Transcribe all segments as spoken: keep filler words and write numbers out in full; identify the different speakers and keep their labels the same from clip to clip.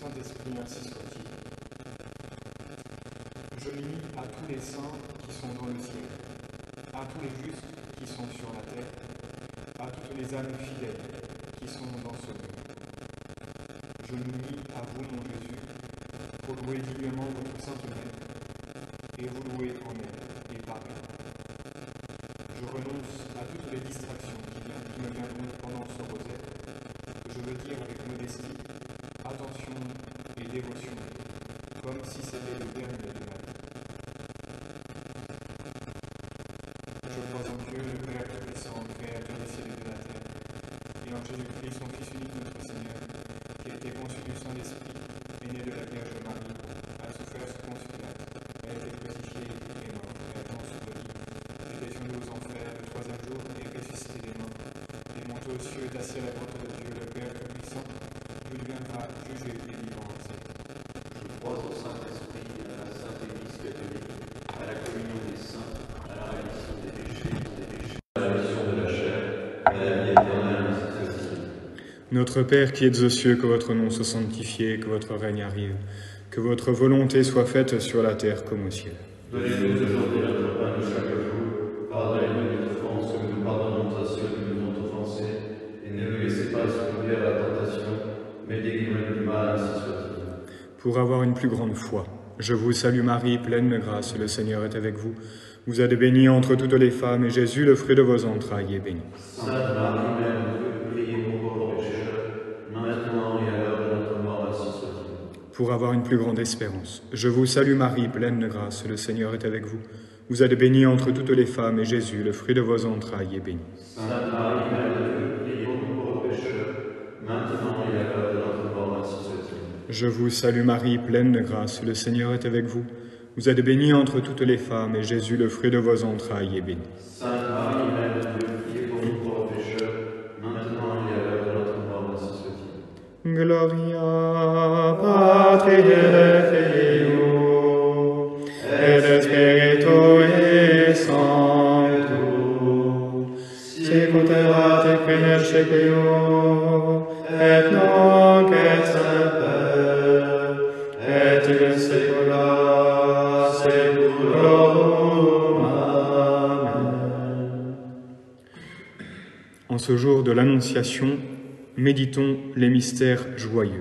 Speaker 1: Saint-Esprit, ainsi soit-il. Je m'unis à tous les saints qui sont dans le ciel, à tous les justes qui sont sur la terre, à toutes les âmes fidèles qui sont dans ce monde. Je m'unis à vous, mon Jésus, pour louer dignement votre sainte mère, et vous louer en elle et par elle. Je renonce à toutes les distractions qui, vient, qui me viendront pendant ce rosaire, que je veux dire avec modestie, attention et dévotion, comme si c'était le dernier de ma vie. Je crois en Dieu, le Père Tout-Puissant, Créateur des cieux et de la terre, et en Jésus-Christ, son Fils unique, notre Seigneur, qui a été conçu du Saint-Esprit, est né de la Vierge Marie, a souffert sous Ponce Pilate, a été crucifié et mort, et a été enseveli, est descendu aux enfers le troisième jour et est ressuscité des morts, et monté aux cieux, est assis à la droite de Dieu, le Père Tout-Puissant, il viendra juger les vivants et les morts.
Speaker 2: Je crois au Saint-Esprit, à la Sainte Église catholique, à la communion des saints, à la rémission des péchés, des péchés, à la rémission de la chair, et à la vie éternelle, ainsi soit-il.
Speaker 1: Notre Père qui êtes aux cieux, que votre nom soit sanctifié, que votre règne arrive, que votre volonté soit faite sur la terre comme au ciel.
Speaker 2: Donnez-nous aujourd'hui notre pain de chaque jour. Pardonnez-nous nos offenses, comme nous pardonnons à ceux qui nous ont offensés. Et ne nous laissez pas succomber à la tentation, mais délivrez-nous du mal, ainsi soit-il.
Speaker 1: Pour avoir une plus grande foi, je vous salue Marie, pleine de grâce, le Seigneur est avec vous. Vous êtes bénie entre toutes les femmes, et Jésus, le fruit de vos entrailles, est béni.
Speaker 2: Sainte Marie, Mère de Dieu, priez pour nous pauvres pécheurs, maintenant et à l'heure de notre mort, ainsi soit-il.
Speaker 1: Pour avoir une plus grande espérance, je vous salue Marie, pleine de grâce, le Seigneur est avec vous. Vous êtes bénie entre toutes les femmes, et Jésus, le fruit de vos entrailles, est béni.
Speaker 2: Sainte Marie, Mère de Dieu, priez pour nous pauvres pécheurs, maintenant et à l'heure de notre mort, ainsi soit-il.
Speaker 1: Je vous salue Marie, pleine de grâce, le Seigneur est avec vous. Vous êtes bénie entre toutes les femmes, et Jésus, le fruit de vos entrailles, est béni.
Speaker 2: Sainte Marie, Mère de Dieu, priez pour nous pauvres pécheurs, maintenant et à l'heure de notre mort, ainsi soit-il.
Speaker 1: Gloria Patri et Filio et Spiritui Sancto, sicut erat et in seculum et nunc et semper et in saecula saeculorum. Amen. En ce jour de l'Annonciation, méditons les mystères joyeux.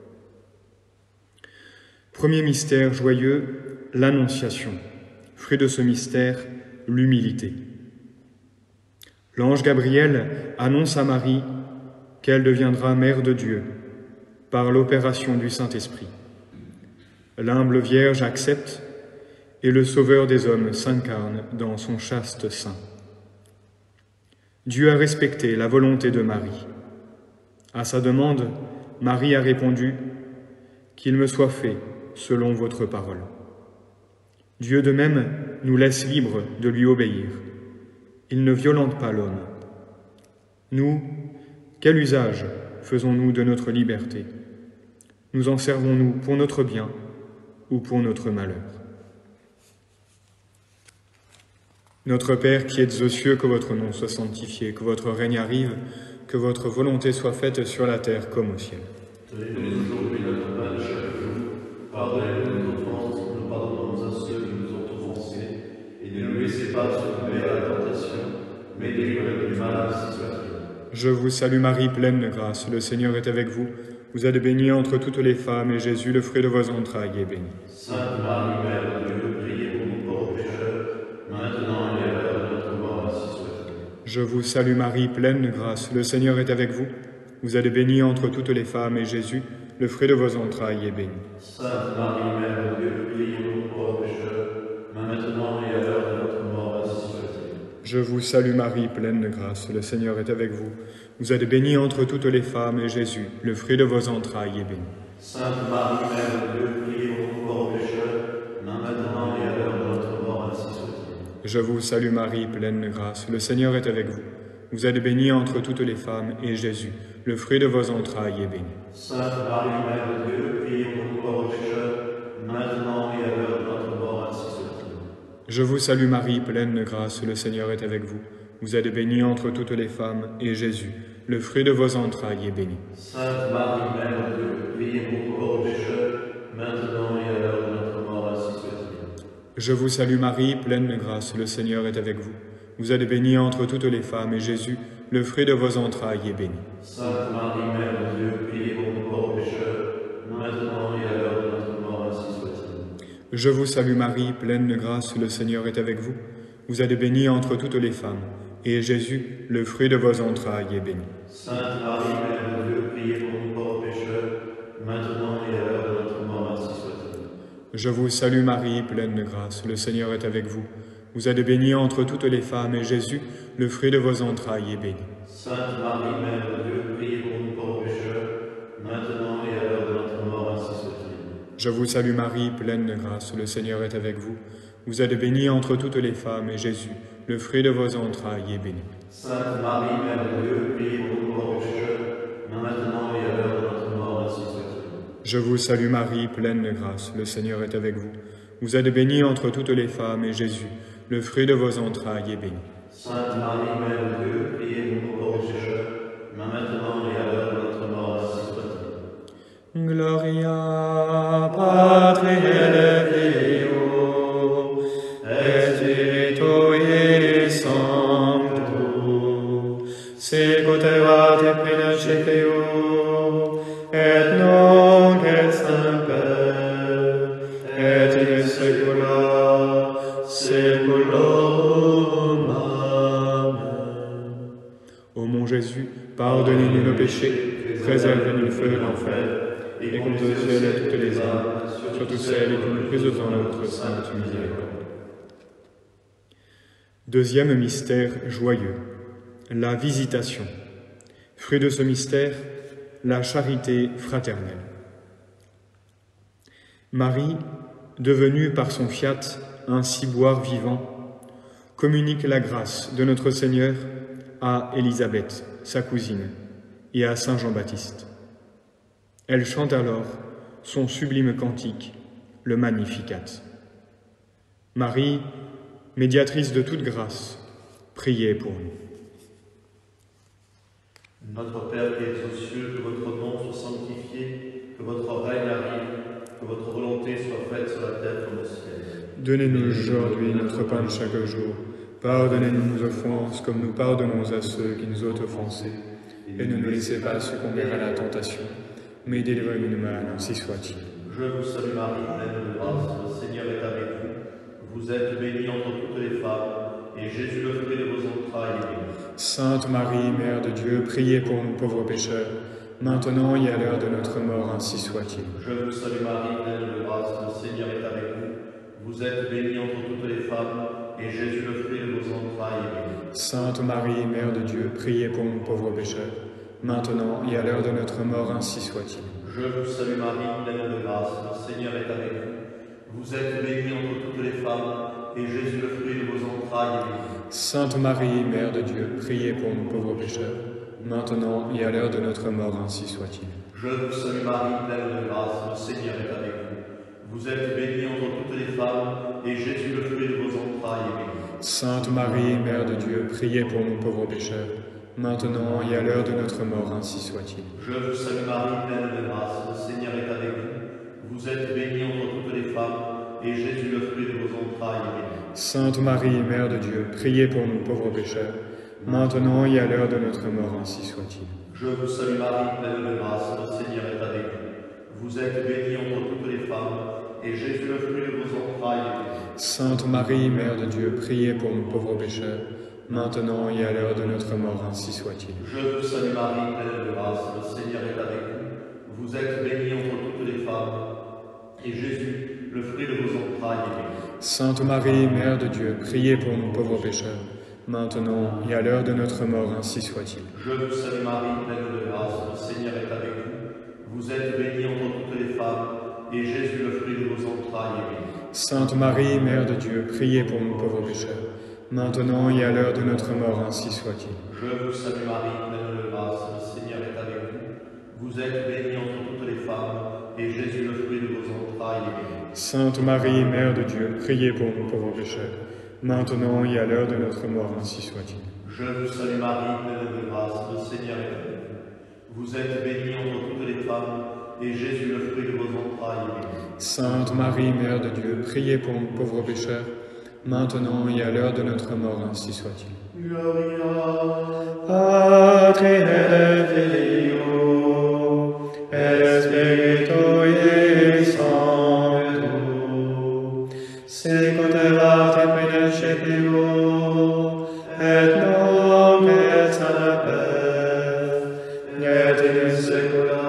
Speaker 1: Premier mystère joyeux, l'Annonciation. Fruit de ce mystère, l'humilité. L'ange Gabriel annonce à Marie qu'elle deviendra mère de Dieu par l'opération du Saint-Esprit. L'humble Vierge accepte et le Sauveur des hommes s'incarne dans son chaste sein. Dieu a respecté la volonté de Marie. À sa demande, Marie a répondu « Qu'il me soit fait selon votre parole ». Dieu de même nous laisse libres de lui obéir. Il ne violente pas l'homme. Nous, quel usage faisons-nous de notre liberté? Nous en servons-nous pour notre bien ou pour notre malheur? Notre Père qui êtes aux cieux, que votre nom soit sanctifié, que votre règne arrive, que votre volonté soit faite sur la terre comme au ciel.
Speaker 2: Donnez-nous aujourd'hui notre pain de chaque jour. Pardonnez-nous nos offenses, comme nous pardonnons à ceux qui nous ont offensés. Et ne nous laissez pas succomber à la tentation, mais délivrez-nous du mal, ainsi soit-il.
Speaker 1: Je vous salue Marie, pleine de grâce, le Seigneur est avec vous. Vous êtes bénie entre toutes les femmes, et Jésus, le fruit de vos entrailles, est béni.
Speaker 2: Sainte Marie, Mère de Dieu, priez pour nous pauvres pécheurs, maintenant et à l'heure de notre mort, ainsi soit-il.
Speaker 1: Je vous salue Marie, pleine de grâce, le Seigneur est avec vous. Vous êtes bénie entre toutes les femmes, et Jésus, le fruit de vos entrailles, est béni.
Speaker 2: Sainte Marie, Mère de Dieu, priez pour nous pauvres pécheurs, maintenant et à l'heure de notre mort, ainsi soit-il.
Speaker 1: Je vous salue Marie, pleine de grâce, le Seigneur est avec vous. Vous êtes bénie entre toutes les femmes, et Jésus, le fruit de vos entrailles, est béni.
Speaker 2: Sainte Marie, Mère de Dieu, priez pour nous pauvres pécheurs, maintenant et à l'heure de notre mort, ainsi soit-il.
Speaker 1: Je vous salue Marie, pleine de grâce, le Seigneur est avec vous. Vous êtes bénie entre toutes les femmes, et Jésus, le fruit de vos entrailles, est béni.
Speaker 2: Sainte Marie, Mère de Dieu, priez pour nous pauvres pécheurs, maintenant et à l'heure de notre mort, ainsi soit-il.
Speaker 1: Je vous salue Marie, pleine de grâce, le Seigneur est avec vous. Vous êtes bénie entre toutes les femmes, et Jésus, le fruit de vos entrailles, est béni.
Speaker 2: Sainte Marie, Mère de Dieu, priez pour nous pauvres pécheurs, maintenant et à l'heure de notre mort, ainsi soit-il.
Speaker 1: Je vous salue Marie, pleine de grâce, le Seigneur est avec vous. Vous êtes bénie entre toutes les femmes, et Jésus, le fruit de vos entrailles, est béni.
Speaker 2: Sainte Marie, Mère de Dieu, priez pour nous pauvres pécheurs, maintenant et à l'heure de notre mort, ainsi soit-il.
Speaker 1: Je vous salue Marie, pleine de grâce, le Seigneur est avec vous. Vous êtes bénie entre toutes les femmes, et Jésus, le fruit de vos entrailles, est béni.
Speaker 2: Sainte Marie, Mère de Dieu, priez pour nous pauvres pécheurs, maintenant et à l'heure de notre mort, ainsi soit-il.
Speaker 1: Je vous salue Marie, pleine de grâce, le Seigneur est avec vous. Vous êtes bénie entre toutes les femmes, et Jésus, le fruit de vos entrailles, est béni.
Speaker 2: Sainte Marie, Mère de Dieu, priez pour nous pauvres pécheurs, maintenant et à l'heure de notre mort, ainsi soit-il.
Speaker 1: Je vous salue Marie, pleine de grâce, le Seigneur est avec vous. Vous êtes bénie entre toutes les femmes, et Jésus, le fruit de vos entrailles, est béni.
Speaker 2: Sainte Marie, Mère de Dieu, priez pour nous pauvres pécheurs, maintenant et à l'heure de notre mort, ainsi soit-il.
Speaker 1: Je vous salue Marie, pleine de grâce, le Seigneur est avec vous. Vous êtes bénie entre toutes les femmes, et Jésus, le fruit de vos entrailles, est béni.
Speaker 2: Sainte Marie, Mère de Dieu, priez pour nous pauvres pécheurs, maintenant et à l'heure de notre mort, ainsi soit-il.
Speaker 1: Gloria Patri et Filio et Spiritui Sancto, sicut erat in principio et nunc et semper et in saecula saeculorum. Amen. Ô mon Jésus, pardonnez-nous nos péchés, préservez-nous du feu de l'enfer, et conduisez au ciel toutes les âmes, surtout celles qui ont le plus besoin de votre sainte miséricorde. Deuxième mystère joyeux, la visitation. Fruit de ce mystère, la charité fraternelle. Marie, devenue par son fiat un ciboire vivant, communique la grâce de notre Seigneur à Élisabeth, sa cousine, et à Saint Jean-Baptiste. Elle chante alors son sublime cantique, le Magnificat. Marie, médiatrice de toute grâce, priez pour nous.
Speaker 2: Notre Père qui es aux cieux, que votre nom soit sanctifié, que votre règne arrive, que votre volonté soit faite sur la terre comme au ciel.
Speaker 1: Donnez-nous aujourd'hui notre pain de chaque jour. Pardonnez-nous nos offenses comme nous pardonnons à ceux qui nous ont offensés. Et ne nous laissez pas succomber à la tentation, mais délivrez-nous du mal, ainsi soit-il.
Speaker 2: Je vous salue Marie, pleine de grâce, le Seigneur est avec vous. Vous êtes bénie entre toutes les femmes, et Jésus, le fruit de vos entrailles, est béni.
Speaker 1: Sainte Marie, Mère de Dieu, priez pour nous pauvres pécheurs, maintenant et à l'heure de notre mort, ainsi soit-il.
Speaker 2: Je vous salue Marie, pleine de grâce, le Seigneur est avec vous. Vous êtes bénie entre toutes les femmes, et Jésus, le fruit de vos entrailles, est béni.
Speaker 1: Sainte Marie, Mère de Dieu, priez pour nous pauvres pécheurs, maintenant et à l'heure de notre mort, ainsi soit-il.
Speaker 2: Je vous salue Marie, pleine de grâce, le Seigneur est avec vous. Vous êtes bénie entre toutes les femmes, et Jésus, le fruit de vos entrailles, est béni.
Speaker 1: Sainte Marie, Mère de Dieu, priez pour nous pauvres pécheurs, maintenant et à l'heure de notre mort, ainsi soit-il.
Speaker 2: Je vous salue Marie, pleine de grâce, le Seigneur est avec vous. Vous êtes bénie entre toutes les femmes, et Jésus, le fruit de vos entrailles, est béni.
Speaker 1: Sainte Marie, Mère de Dieu, priez pour nous pauvres pécheurs, maintenant et à l'heure de notre mort, ainsi soit-il.
Speaker 2: Je vous salue Marie, pleine de grâce, le Seigneur est avec vous. Vous êtes bénie entre toutes les femmes, et Jésus, le fruit de vos entrailles, est béni.
Speaker 1: Sainte Marie, Mère de Dieu, priez pour nous pauvres pécheurs, maintenant et à l'heure de notre mort, ainsi soit-il.
Speaker 2: Je vous salue Marie, pleine de grâce, le Seigneur est avec vous. Vous êtes bénie entre toutes les femmes, et Jésus, le fruit de vos entrailles, est béni.
Speaker 1: Sainte Marie, Mère de Dieu, priez pour nous pauvres pécheurs, maintenant et à l'heure de notre mort, ainsi soit-il.
Speaker 2: Je vous salue Marie, pleine de grâce, le Seigneur est avec vous. Vous êtes bénie entre toutes les femmes, et Jésus, le fruit de vos entrailles, est béni.
Speaker 1: Sainte Marie, Mère de Dieu, priez pour nous pauvres pécheurs, maintenant et à l'heure de notre mort, ainsi soit-il.
Speaker 2: Je vous salue Marie, pleine de grâce, le Seigneur est avec vous. Vous êtes bénie entre toutes les femmes, et Jésus, le fruit de vos entrailles, est béni.
Speaker 1: Sainte Marie, Mère de Dieu, priez pour nous pauvres pécheurs, maintenant et à l'heure de notre mort, ainsi soit-il.
Speaker 2: Je vous salue Marie, pleine de grâce, le Seigneur est avec vous. Vous êtes bénie entre toutes les femmes, et Jésus, le fruit de vos entrailles, est béni.
Speaker 1: Sainte Marie, Mère de Dieu, priez pour nous pauvres pécheurs, maintenant et à l'heure de notre mort, ainsi soit-il.
Speaker 2: Je vous salue Marie, pleine de grâce, le Seigneur est avec vous. Vous êtes bénie entre toutes les femmes, et Jésus, le fruit de vos entrailles, est béni.
Speaker 1: Sainte Marie, Mère de Dieu, priez pour nous pauvres pécheurs, maintenant et à l'heure de notre mort, ainsi soit-il.
Speaker 2: Gloria
Speaker 1: Patri et Filio, et Spiritui Sancto, sicut erat in principio, et nunc et semper, et in saecula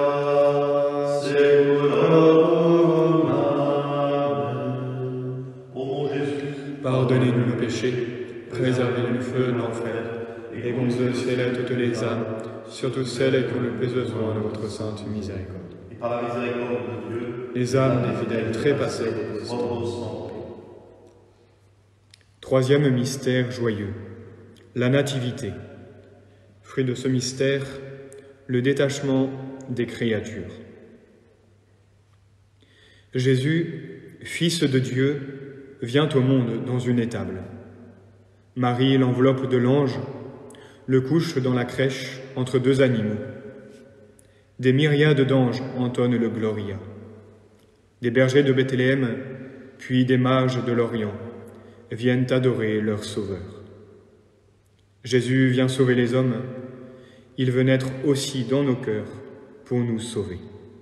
Speaker 1: saeculorum. Amen.
Speaker 2: Ô mon Jésus,
Speaker 1: Pardonnez-nous nos péchés, préservez du feu de l'enfer, et conduisez au ciel à toutes les âmes, surtout celles qui ont le plus besoin de votre sainte miséricorde.
Speaker 2: et par la miséricorde de Dieu,
Speaker 1: Les âmes des fidèles trépassés,
Speaker 2: repose en paix.
Speaker 1: Troisième mystère joyeux, la Nativité. Fruit de ce mystère, le détachement des créatures. Jésus, Fils de Dieu, vient au monde dans une étable. Marie l'enveloppe de l'ange, le couche dans la crèche entre deux animaux. Des myriades d'anges entonnent le Gloria. Des bergers de Bethléem, puis des mages de l'Orient, viennent adorer leur Sauveur. Jésus vient sauver les hommes, il veut naître aussi dans nos cœurs pour nous sauver.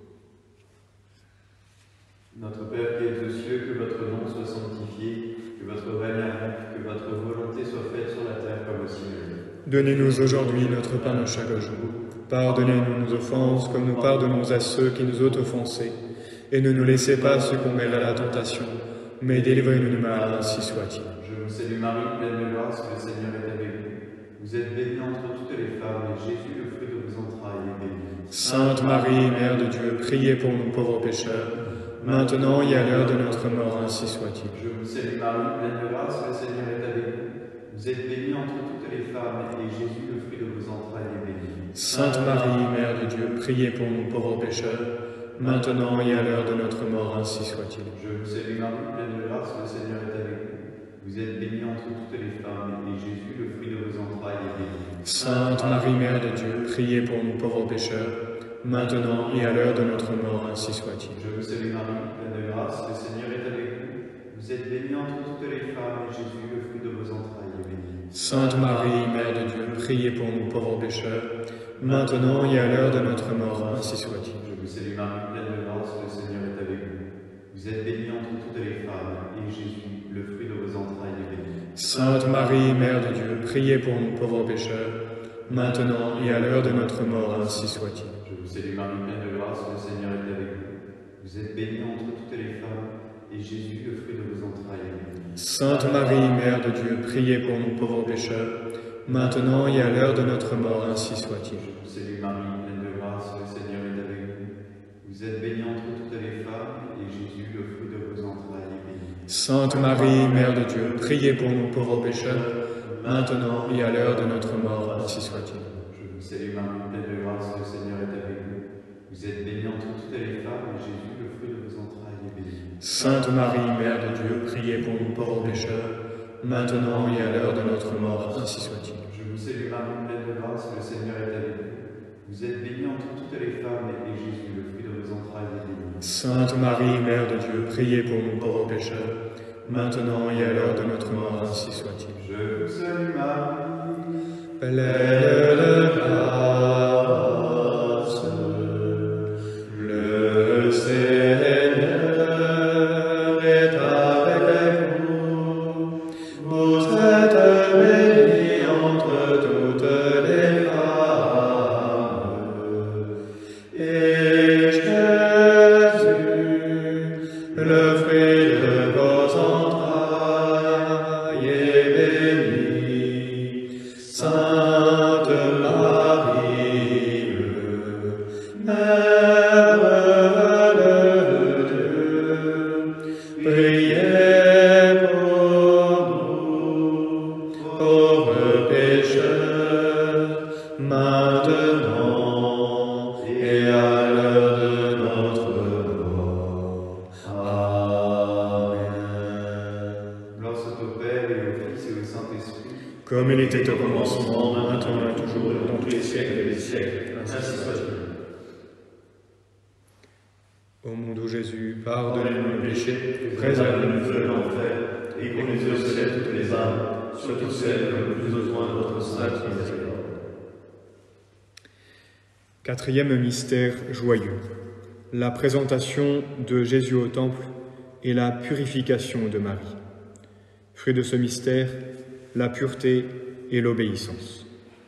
Speaker 2: Notre Père qui es aux cieux, que votre nom soit sanctifié, que votre règne arrive, que votre volonté soit faite sur la terre comme au ciel.
Speaker 1: Donnez-nous aujourd'hui notre pain de chaque jour. Pardonnez-nous nos offenses comme nous pardonnons à ceux qui nous ont offensés. Et ne nous laissez pas succomber à la tentation, mais délivrez-nous du mal, ainsi soit-il.
Speaker 2: Je vous salue Marie, pleine de grâce, le Seigneur est avec vous. Vous êtes bénie entre toutes les femmes, et Jésus, le fruit de vos entrailles, est béni.
Speaker 1: Sainte Marie, Mère de Dieu, priez pour nous pauvres pécheurs, maintenant et à l'heure de notre mort, ainsi soit-il.
Speaker 2: Je vous salue Marie, pleine de grâce, le Seigneur est avec vous. Vous êtes bénie entre toutes les femmes, et Jésus, le fruit de vos entrailles, est béni.
Speaker 1: Sainte Marie, Mère de Dieu, priez pour nous pauvres pécheurs, maintenant et à l'heure de notre mort, ainsi soit-il.
Speaker 2: Je vous salue Marie, pleine de grâce, le Seigneur est avec vous. Vous êtes bénie entre toutes les femmes, et Jésus, le fruit de vos entrailles, est béni.
Speaker 1: Sainte Marie, Mère de Dieu, priez pour nous pauvres pécheurs, maintenant et à l'heure de notre mort, ainsi soit-il.
Speaker 2: Je vous salue Marie, pleine de grâce, le Seigneur est avec vous. Vous êtes bénie entre toutes les femmes, et Jésus, le fruit de vos entrailles, est béni.
Speaker 1: Sainte Marie, Mère de Dieu, priez pour nous pauvres pécheurs, maintenant et à l'heure de notre mort, ainsi soit-il.
Speaker 2: Je vous salue Marie, pleine de grâce, le Seigneur est avec vous. Vous êtes bénie entre toutes les femmes, et Jésus, le fruit de vos entrailles, est béni.
Speaker 1: Sainte Marie, Mère de Dieu, priez pour nous pauvres pécheurs, maintenant et à l'heure de notre mort, ainsi soit-il.
Speaker 2: Je vous salue Marie, pleine de grâce, le Seigneur est avec vous. Vous êtes bénie entre toutes les femmes, et Jésus, le fruit de vos entrailles, est béni.
Speaker 1: Sainte Marie, Mère de Dieu, priez pour nous pauvres pécheurs, maintenant et à l'heure de notre mort, ainsi soit-il.
Speaker 2: Je vous salue Marie, pleine de grâce, le Seigneur est avec vous. Vous êtes bénie entre toutes les femmes, et Jésus, le fruit de vos entrailles, est béni.
Speaker 1: Sainte Marie, Mère de Dieu, priez pour nous pauvres pécheurs, maintenant et à l'heure de notre mort, ainsi soit-il.
Speaker 2: Je vous salue Marie, pleine de grâce, le Seigneur est avec vous. Vous êtes bénie entre toutes les femmes, et Jésus, le fruit de vos entrailles, est béni.
Speaker 1: Sainte Marie, Mère de Dieu, priez pour nous pauvres pécheurs, maintenant et à l'heure de notre mort, ainsi soit-il.
Speaker 2: Je vous salue Marie, pleine de grâce, le Seigneur est avec vous. Vous êtes bénie entre toutes les femmes, et Jésus, le fruit de vos entrailles, est béni.
Speaker 1: Sainte Marie, Mère de Dieu, priez pour nous pauvres pécheurs, maintenant et à l'heure de notre mort, ainsi soit-il.
Speaker 2: Je vous salue Marie,
Speaker 1: Pleine de grâce, le Seigneur est avec vous. Vous êtes bénie entre toutes les femmes, et Jésus, le fruit de vos entrailles, est béni. Sainte Marie, Mère de Dieu, priez pour nous, pauvres pécheurs, maintenant et à l'heure de notre mort. Amen.
Speaker 2: gloire soit au Père, et au Fils, et au Saint-Esprit,
Speaker 1: Comme il était au commencement, maintenant et toujours, dans tous les siècles des siècles, ainsi soit-il. Ô mon doux Jésus, pardonnez-nous nos péchés,
Speaker 2: préservez-nous de l'enfer, et conduisez au ciel toutes les âmes, surtout celles qui ont le plus besoin de votre sainte miséricorde.
Speaker 1: Quatrième mystère joyeux, la présentation de Jésus au temple et la purification de Marie. Fruit de ce mystère, la pureté et l'obéissance.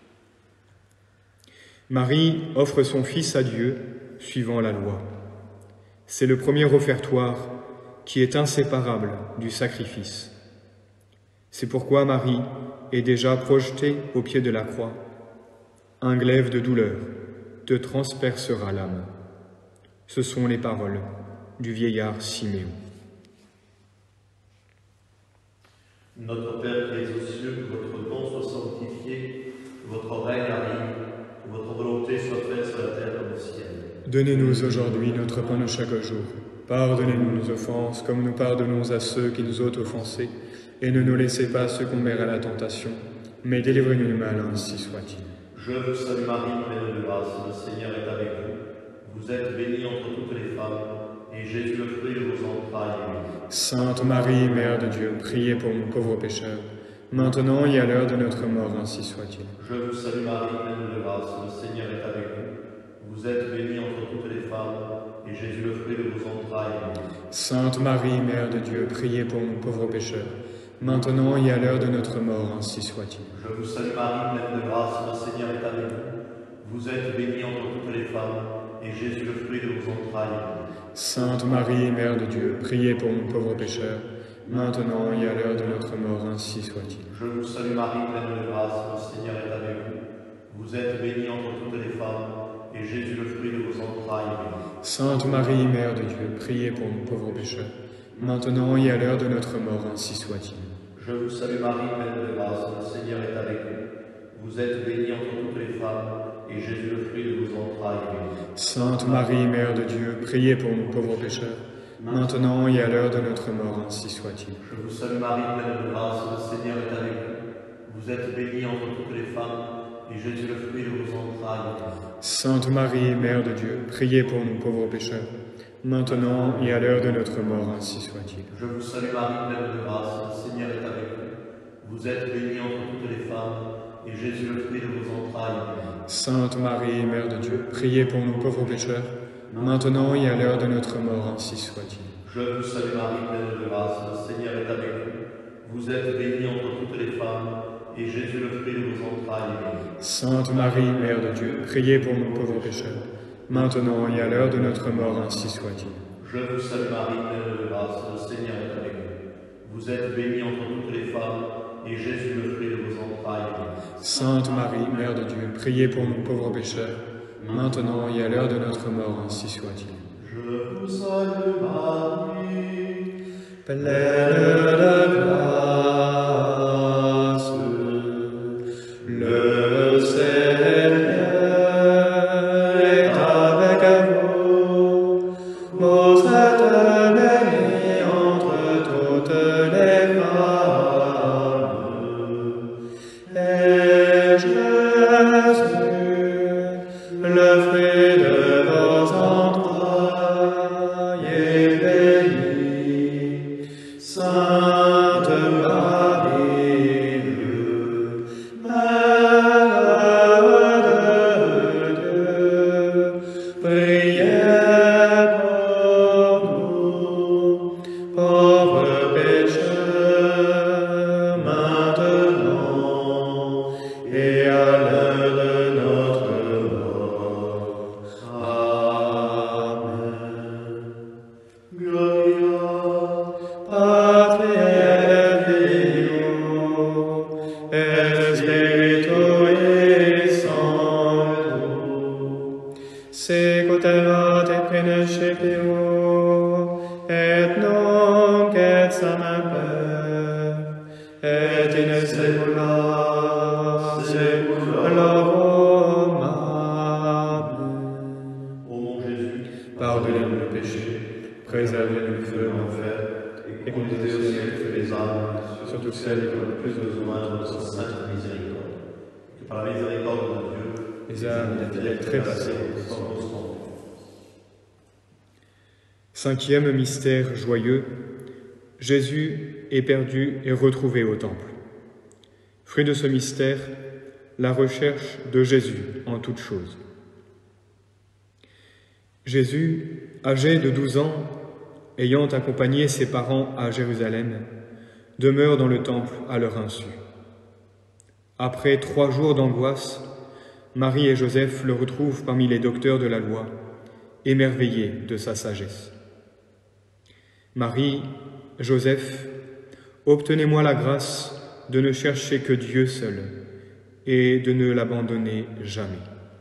Speaker 1: Marie offre son Fils à Dieu, suivant la loi. C'est le premier offertoire qui est inséparable du sacrifice. C'est pourquoi Marie est déjà projetée au pied de la croix. Un glaive de douleur te transpercera l'âme. Ce sont les paroles du vieillard Siméon.
Speaker 2: Notre Père qui es aux cieux, que votre nom soit sanctifié, que votre règne arrive, que votre volonté soit faite sur la terre comme au ciel.
Speaker 1: Donnez-nous aujourd'hui notre pain de chaque jour. Pardonnez-nous nos offenses, comme nous pardonnons à ceux qui nous ont offensés. Et ne nous laissez pas succomber à la tentation, mais délivrez-nous du mal, ainsi soit-il.
Speaker 2: Je vous salue Marie, pleine de grâce, le Seigneur est avec vous. Vous êtes bénie entre toutes les femmes, et Jésus, le fruit de vos entrailles, est béni.
Speaker 1: Sainte Marie, Mère de Dieu, priez pour nous pauvres pécheurs, maintenant et à l'heure de notre mort, ainsi soit-il.
Speaker 2: Je vous salue Marie, pleine de grâce, le Seigneur est avec vous. Vous êtes bénie entre toutes les femmes, et Jésus, le fruit de vos entrailles, est béni.
Speaker 1: Sainte Marie, Mère de Dieu, priez pour nous pauvres pécheurs, maintenant et à l'heure de notre mort, ainsi soit-il.
Speaker 2: Je vous salue Marie, pleine de grâce, le Seigneur est avec vous. Vous êtes bénie entre toutes les femmes, et Jésus, le fruit de vos entrailles, est béni.
Speaker 1: Sainte Marie, Mère de Dieu, priez pour nous pauvres pécheurs, maintenant et à l'heure de notre mort, ainsi soit-il.
Speaker 2: Je vous salue Marie, pleine de grâce, le Seigneur est avec vous. Vous êtes bénie entre toutes les femmes, et Jésus, le fruit de vos entrailles, est béni.
Speaker 1: Sainte Marie, Mère de Dieu, priez pour nous pauvres pécheurs, maintenant et à l'heure de notre mort, ainsi soit-il.
Speaker 2: Je vous salue Marie, pleine de grâce, le Seigneur est avec vous. Vous êtes bénie entre toutes les femmes, et Jésus, le fruit de vos entrailles, est béni.
Speaker 1: Sainte Marie, Mère de Dieu, priez pour nous pauvres pécheurs, maintenant et à l'heure de notre mort, ainsi soit-il.
Speaker 2: Je vous salue Marie, pleine de grâce, le Seigneur est avec vous. Vous êtes bénie entre toutes les femmes, et Jésus, le fruit de vos entrailles, est béni.
Speaker 1: Sainte Marie, Mère de Dieu, priez pour nous pauvres pécheurs, maintenant et à l'heure de notre mort, ainsi soit-il.
Speaker 2: Je vous salue Marie, pleine de grâce, le Seigneur est avec vous. Vous êtes bénie entre toutes les femmes, et Jésus, le fruit de vos entrailles, est béni.
Speaker 1: Sainte Marie, Mère de Dieu, priez pour nous pauvres pécheurs, maintenant et à l'heure de notre mort, ainsi soit-il.
Speaker 2: Je vous salue Marie, pleine de grâce, le Seigneur est avec vous. Vous êtes bénie entre toutes les femmes, et Jésus, le fruit de vos entrailles, est béni.
Speaker 1: Sainte Marie, Mère de Dieu, priez pour nous pauvres pécheurs, maintenant et à l'heure de notre mort, ainsi soit-il.
Speaker 2: Je vous salue Marie, pleine de grâce, le Seigneur est avec vous. Vous êtes bénie entre toutes les femmes, et Jésus, le fruit de vos entrailles, est béni.
Speaker 1: Sainte Marie, Mère de Dieu, priez pour nous pauvres pécheurs, maintenant et à l'heure de notre mort, ainsi soit-il.
Speaker 2: Je vous salue Marie,
Speaker 1: pleine de grâce, le Seigneur est avec vous. Vous êtes bénie entre toutes les femmes, et Jésus, le fruit de vos entrailles, est béni. Sainte Marie, Mère de Dieu, priez pour nous, pauvres pécheurs, maintenant et à l'heure de notre mort. Amen. Gloria Patri et Filio et Spiritui Sancto, sicut erat in principio et nunc et semper et in saecula saeculorum. Amen.
Speaker 2: Ô mon Jésus,
Speaker 1: Pardonnez-nous nos péchés, préservez-nous du feu de l'enfer,
Speaker 2: et conduisez au ciel toutes les âmes,
Speaker 1: surtout celles qui ont le plus besoin
Speaker 2: de votre sainte miséricorde. Que par la miséricorde de Dieu,
Speaker 1: les âmes des fidèles trépassés
Speaker 2: soient constantes.
Speaker 1: Cinquième mystère joyeux, Jésus est perdu et retrouvé au temple. Fruit de ce mystère, la recherche de Jésus en toutes choses. Jésus, âgé de douze ans, ayant accompagné ses parents à Jérusalem, demeure dans le temple à leur insu. Après trois jours d'angoisse, Marie et Joseph le retrouvent parmi les docteurs de la loi, émerveillés de sa sagesse. Marie, Joseph, obtenez-moi la grâce de ne chercher que Dieu seul et de ne l'abandonner jamais.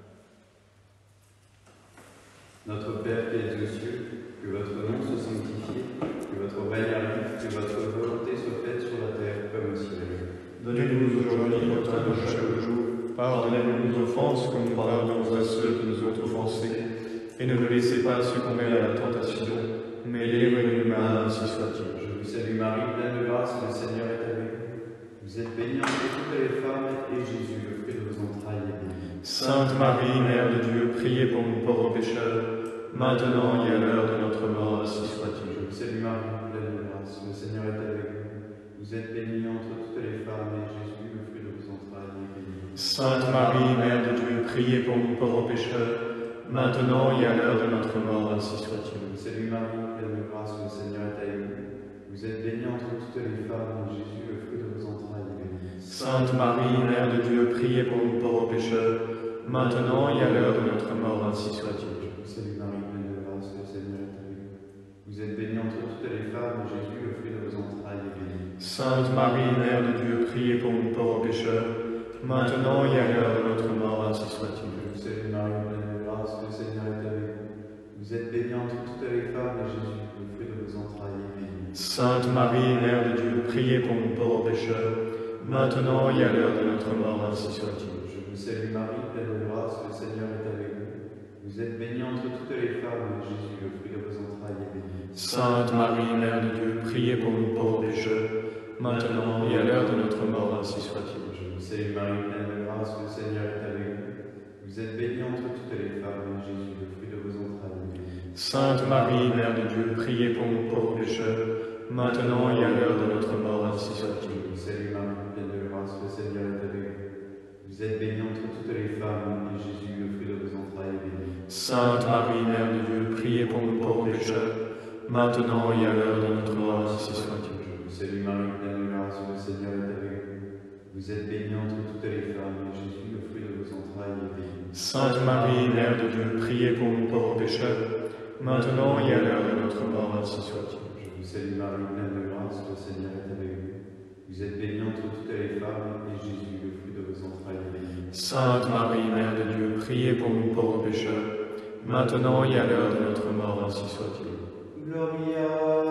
Speaker 2: Notre Père qui es aux cieux, que votre nom soit sanctifié, que votre règne arrive, que votre volonté soit faite sur la terre comme au ciel.
Speaker 3: Donnez-nous aujourd'hui notre pain de chaque jour. Pardonnez-nous nos offenses comme nous pardonnons à ceux qui nous ont offensés. Et ne nous laissez pas succomber à la tentation, mais délivrez-nous du mal, ainsi soit-il.
Speaker 2: Je vous salue Marie, pleine de grâce, le Seigneur est avec vous. Vous êtes bénie entre toutes les femmes, et Jésus, le fruit de vos entrailles, est béni.
Speaker 3: Sainte Marie, Mère de Dieu, priez pour nous pauvres pécheurs, maintenant et à l'heure de notre mort, ainsi soit-il.
Speaker 2: Je vous salue Marie, pleine de grâce, le Seigneur est avec vous. Vous êtes bénie entre toutes les femmes, et Jésus, le fruit de vos entrailles, est béni.
Speaker 3: Sainte Marie, Mère de Dieu, priez pour nous pauvres pécheurs, maintenant et à l'heure de notre mort, ainsi soit-il.
Speaker 2: Je vous salue Marie, pleine de grâce, le Seigneur est avec vous. Vous êtes bénie entre toutes les femmes, et Jésus, le fruit de vos entrailles, est béni.
Speaker 3: Sainte Marie, Mère de Dieu, priez pour nous pauvres pécheurs, maintenant et à l'heure de notre mort, ainsi soit-il.
Speaker 2: Je vous salue Marie, pleine de grâce, le Seigneur est avec vous. Vous êtes bénie entre toutes les femmes, et Jésus, le fruit de vos entrailles, est béni.
Speaker 3: Sainte Marie, Mère de Dieu, priez pour nous pauvres pécheurs, maintenant et à l'heure de notre mort, ainsi soit-il.
Speaker 2: Je vous salue Marie, pleine de grâce, le Seigneur est avec vous. Vous êtes bénie entre toutes les femmes, et Jésus, le fruit de vos entrailles, est béni.
Speaker 3: Sainte Marie, Mère de Dieu, priez pour nous pauvres pécheurs, maintenant et à l'heure de notre mort, ainsi soit-il.
Speaker 2: Je vous salue Marie, pleine de grâce, le Seigneur est avec vous. Vous êtes bénie entre toutes les femmes, et Jésus, le fruit de vos entrailles, est béni.
Speaker 3: Sainte Marie, Mère de Dieu, priez pour nous pauvres pécheurs, maintenant et à l'heure de notre mort, ainsi soit-il.
Speaker 2: Je vous salue Marie, pleine de grâce, le Seigneur est avec vous. Vous êtes bénie entre toutes les femmes, et Jésus, le fruit de vos entrailles, est béni.
Speaker 3: Sainte Marie, Mère de Dieu, priez pour nous pauvres pécheurs, maintenant et à l'heure de notre mort, ainsi soit-il.
Speaker 2: Je vous salue Marie, pleine de grâce, le Seigneur est avec vous. Vous êtes bénie entre toutes les femmes, et Jésus, le fruit de vos entrailles, est béni.
Speaker 3: Sainte Marie, Mère de Dieu, priez pour nous pauvres pécheurs, maintenant et à l'heure de notre mort, ainsi soit-il.
Speaker 2: Je vous salue Marie, pleine de grâce, le Seigneur est avec vous. Vous êtes bénie entre toutes les femmes, et Jésus, le fruit de vos entrailles, est béni.
Speaker 3: Sainte Marie, Mère de Dieu, priez pour nous pauvres pécheurs, maintenant et à l'heure de notre mort, ainsi soit-il.
Speaker 2: Je vous salue Marie, pleine de grâce, le Seigneur est avec vous. Vous êtes bénie entre toutes les femmes, et Jésus, le fruit de vos entrailles, est béni.
Speaker 3: Sainte Marie, Mère de Dieu, priez pour nous pauvres pécheurs, maintenant et à l'heure de notre mort, ainsi soit-il.
Speaker 2: Gloria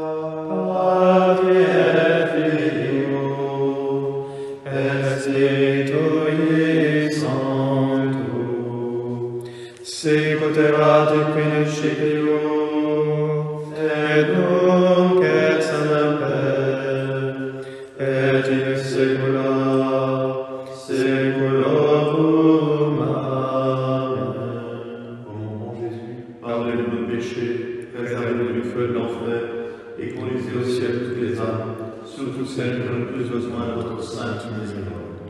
Speaker 3: Patri et Filio et Spiritui Sancto, sicut erat in principio, et nunc et semper, et in saecula saeculorum. Amen.
Speaker 2: Ô mon bon Jésus,
Speaker 3: Pardonnez nos péchés, préservez-nous du feu de l'enfer, et conduisez au ciel toutes les âmes, surtout celles qui ont le plus besoin de votre sainte miséricorde.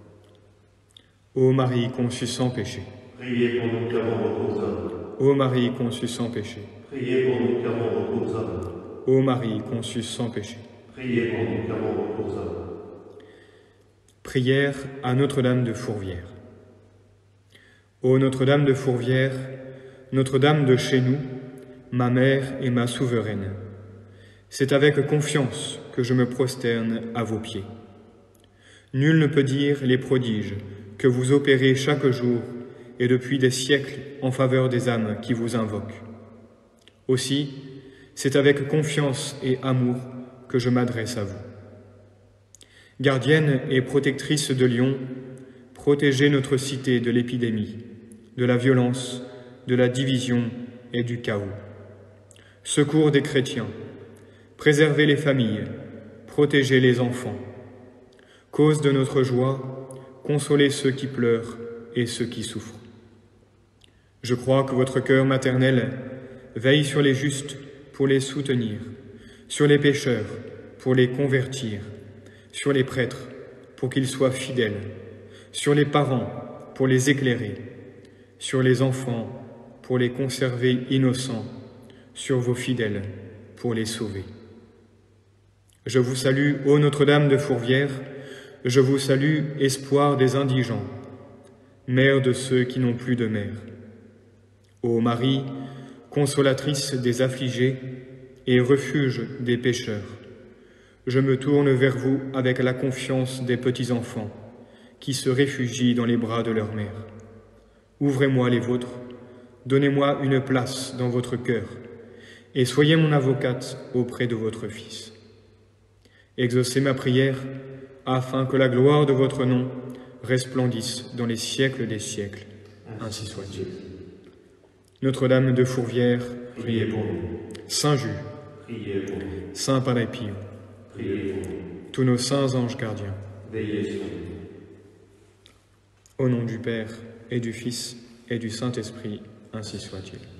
Speaker 1: Ô Marie conçue sans péché,
Speaker 3: Priez pour nous qui avons recours à vous.
Speaker 1: ô Marie conçue sans péché,
Speaker 3: Priez pour nous qui avons recours à vous.
Speaker 1: ô Marie conçue sans péché.
Speaker 3: Priez pour nous qui avons recours à vous.
Speaker 1: Prière à Notre-Dame de Fourvière. Ô Notre-Dame de Fourvière, Notre-Dame de chez nous, ma mère et ma souveraine, c'est avec confiance que je me prosterne à vos pieds. Nul ne peut dire les prodiges que vous opérez chaque jour et depuis des siècles en faveur des âmes qui vous invoquent. Aussi, c'est avec confiance et amour que je m'adresse à vous. Gardienne et protectrice de Lyon, protégez notre cité de l'épidémie, de la violence, de la division et du chaos. Secours des chrétiens, préservez les familles, protégez les enfants. Cause de notre joie, consolez ceux qui pleurent et ceux qui souffrent. Je crois que votre cœur maternel veille sur les justes pour les soutenir, sur les pécheurs, pour les convertir, sur les prêtres, pour qu'ils soient fidèles, sur les parents, pour les éclairer, sur les enfants, pour les conserver innocents, sur vos fidèles, pour les sauver. Je vous salue, ô Notre-Dame de Fourvière, je vous salue, espoir des indigents, mère de ceux qui n'ont plus de mère. Ô Marie, consolatrice des affligés et refuge des pécheurs, je me tourne vers vous avec la confiance des petits-enfants qui se réfugient dans les bras de leur mère. Ouvrez-moi les vôtres, donnez-moi une place dans votre cœur et soyez mon avocate auprès de votre Fils. Exaucez ma prière afin que la gloire de votre nom resplendisse dans les siècles des siècles. Ainsi soit-il. Notre-Dame de Fourvière,
Speaker 2: priez pour nous.
Speaker 1: Saint Jus,
Speaker 2: Priez pour nous.
Speaker 1: Saint Padre Pio,
Speaker 2: Priez pour nous.
Speaker 1: tous nos saints anges gardiens,
Speaker 2: Veillez sur nous.
Speaker 1: au nom du Père et du Fils et du Saint-Esprit, ainsi soit-il.